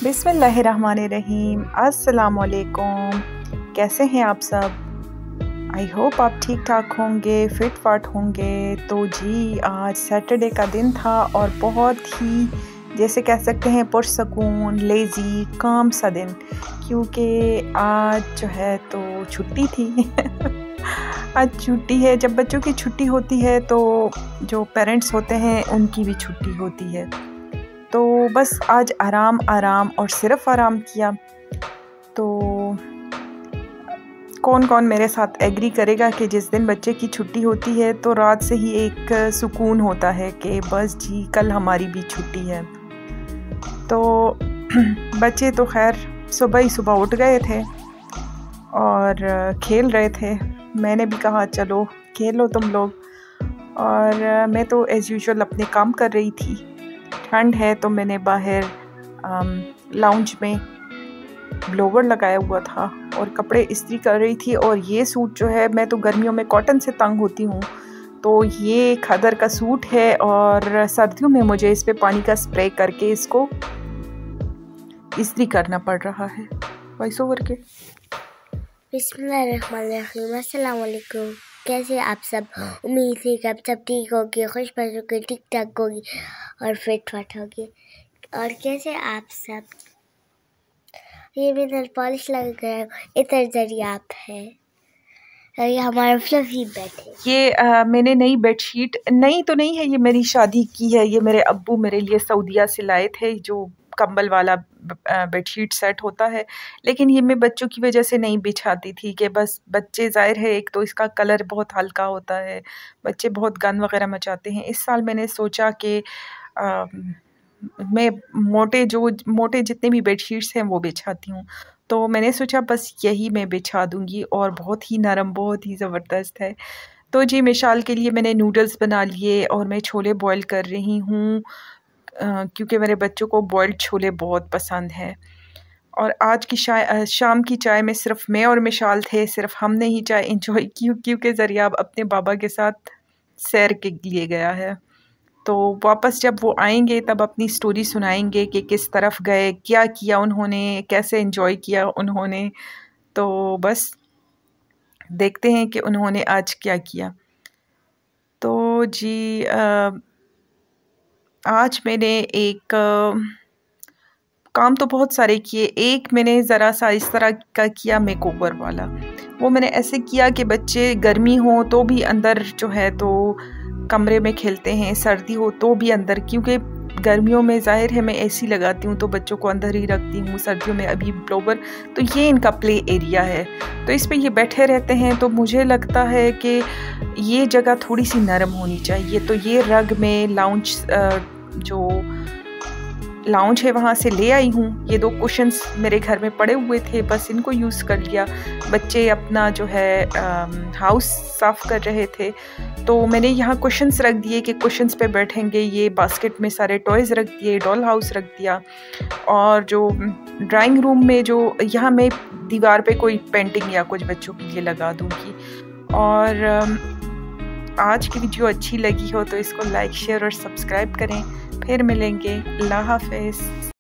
बिस्मिल्लाहिर्रहमानिर्रहीम। अस्सलाम वालेकुम। कैसे हैं आप सब? आई होप आप ठीक ठाक होंगे, फिट फाट होंगे। तो जी आज सैटरडे का दिन था और बहुत ही जैसे कह सकते हैं पुरसकून लेज़ी काम सा दिन, क्योंकि आज जो है तो छुट्टी थी। आज छुट्टी है। जब बच्चों की छुट्टी होती है तो जो पेरेंट्स होते हैं उनकी भी छुट्टी होती है। तो बस आज आराम आराम और सिर्फ आराम किया। तो कौन कौन मेरे साथ एग्री करेगा कि जिस दिन बच्चे की छुट्टी होती है तो रात से ही एक सुकून होता है कि बस जी कल हमारी भी छुट्टी है। तो बच्चे तो खैर सुबह ही सुबह उठ गए थे और खेल रहे थे। मैंने भी कहा चलो खेलो तुम लोग, और मैं तो एज़ यूजुअल अपने काम कर रही थी। ठंड है तो मैंने बाहर लाउंज में ब्लोवर लगाया हुआ था और कपड़े इस्त्री कर रही थी। और ये सूट जो है, मैं तो गर्मियों में कॉटन से तंग होती हूँ, तो ये खदर का सूट है और सर्दियों में मुझे इस पे पानी का स्प्रे करके इसको इस्त्री करना पड़ रहा है। वॉइस ओवर के बिस्मिल्लाहिर्रहमानिर्रहीम। अस्सलाम वालेकुम। कैसे आप सब? उम्मीद है कि आप सब ठीक होगी, खुश होगी, ठीक ठाक होगी और फिट फाट होगी। और कैसे आप सब? ये भी नेल पॉलिश लग गया है, इधर जरिए आप है और ये हमारा फ्लफी बेड है। ये मैंने नई बेडशीट, नई तो नहीं है, ये मेरी शादी की है। ये मेरे अब्बू मेरे लिए सऊदीया से लाए थे, जो कंबल वाला बेडशीट सेट होता है। लेकिन ये मैं बच्चों की वजह से नहीं बिछाती थी कि बस बच्चे, ज़ाहिर है एक तो इसका कलर बहुत हल्का होता है, बच्चे बहुत गंद वगैरह मचाते हैं। इस साल मैंने सोचा कि मैं मोटे जितने भी बेडशीट्स हैं वो बिछाती हूँ, तो मैंने सोचा बस यही मैं बिछा दूँगी। और बहुत ही नरम, बहुत ही ज़बरदस्त है। तो जी मिसाल के लिए मैंने नूडल्स बना लिए और मैं छोले बॉईल कर रही हूँ, क्योंकि मेरे बच्चों को बॉइल्ड छोले बहुत पसंद हैं। और आज की शाम की चाय में सिर्फ मैं और मिशाल थे, सिर्फ हमने ही चाय इंजॉय की, क्योंकि ज़रियाब अपने बाबा के साथ सैर के लिए गया है। तो वापस जब वो आएंगे तब अपनी स्टोरी सुनाएंगे कि किस तरफ गए, क्या किया उन्होंने, कैसे एंजॉय किया उन्होंने। तो बस देखते हैं कि उन्होंने आज क्या किया। तो जी आज मैंने एक काम तो बहुत सारे किए। एक मैंने ज़रा सा इस तरह का किया मेकओवर वाला। वो मैंने ऐसे किया कि बच्चे गर्मी हो तो भी अंदर जो है तो कमरे में खेलते हैं, सर्दी हो तो भी अंदर, क्योंकि गर्मियों में ज़ाहिर है मैं एसी लगाती हूँ तो बच्चों को अंदर ही रखती हूँ, सर्दियों में अभी ब्लोवर। तो ये इनका प्ले एरिया है, तो इस पे ये बैठे रहते हैं। तो मुझे लगता है कि ये जगह थोड़ी सी नरम होनी चाहिए। तो ये रग में जो लाउंज है वहाँ से ले आई हूँ। ये 2 कुशन्स मेरे घर में पड़े हुए थे, बस इनको यूज़ कर लिया। बच्चे अपना जो है हाउस साफ़ कर रहे थे, तो मैंने यहाँ कुशन्स रख दिए कि कुशन्स पे बैठेंगे। ये बास्केट में सारे टॉयज़ रख दिए, डॉल हाउस रख दिया। और जो ड्राइंग रूम में जो यहाँ मैं दीवार पे कोई पेंटिंग या कुछ बच्चों के लिए लगा दूँगी। और आज की वीडियो अच्छी लगी हो तो इसको लाइक, शेयर और सब्सक्राइब करें। फिर मिलेंगे। अल्लाह हाफ़िज़।